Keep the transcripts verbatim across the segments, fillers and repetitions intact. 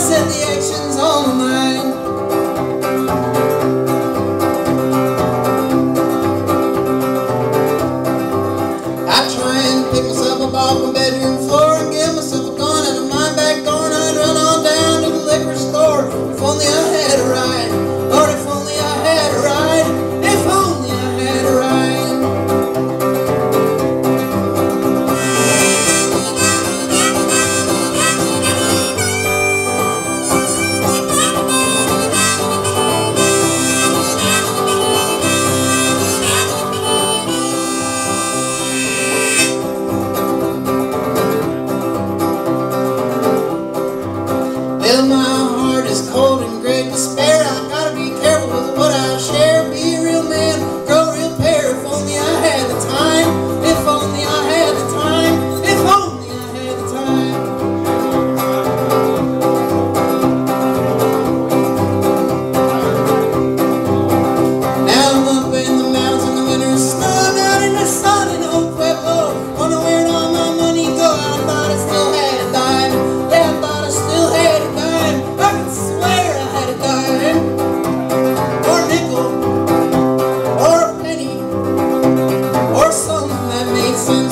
set the actions on my mind. I try and pick myself up off my bedroom floor and give myself a gun out of my back door, and I'd run on down to the liquor store. If only I had a ride, Lord, if only I had a ride, if only I had a ride. Well, my heart is cold in great despair. I gotta be careful with what I share. Be a real man, grow a real pair. If only I had the time. If only I had the time. If only I had the time. Now I'm up in the mountains in the winter snow, down in the sun in Old Pueblo. Wonder where all my money go. I thought I still had a dime. Yeah, I thought I still had a dime. I could swear I had a dime, or a nickel, or a penny, or something that made sense.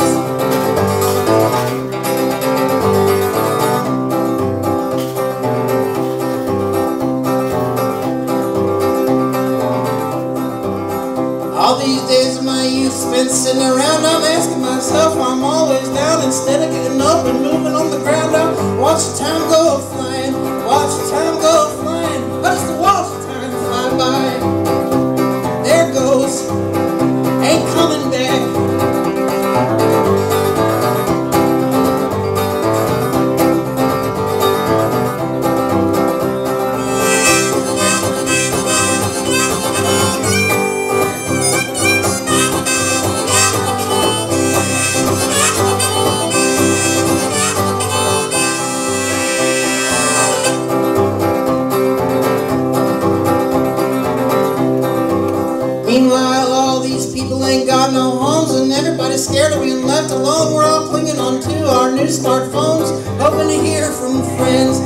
All these days of my youth spent sitting around, I'm asking myself why I'm always down instead of getting up and moving on the ground. I watch the time go flying, watch the time go flying. I just watch the time fly by. There it goes, ain't coming back. Meanwhile, all these people ain't got no homes, and everybody's scared of being left alone. We're all clinging on to our new smartphones, hoping to hear from friends.